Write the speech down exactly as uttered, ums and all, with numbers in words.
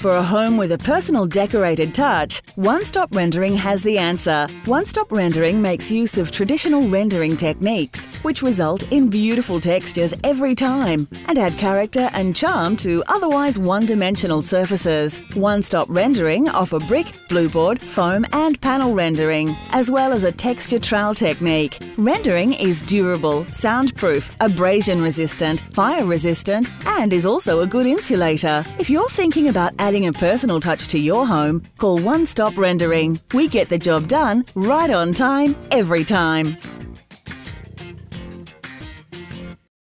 for a home with a personal decorated touch, One Stop Rendering has the answer. One Stop Rendering makes use of traditional rendering techniques, which result in beautiful textures every time and add character and charm to otherwise one-dimensional surfaces. One Stop Rendering offer brick, blueboard, foam and panel rendering, as well as a texture trowel technique. Rendering is durable, soundproof, abrasion-resistant, fire-resistant, and is also a good insulator. If you're thinking about adding a personal touch to your home, call One Stop Rendering. We get the job done right on time, every time.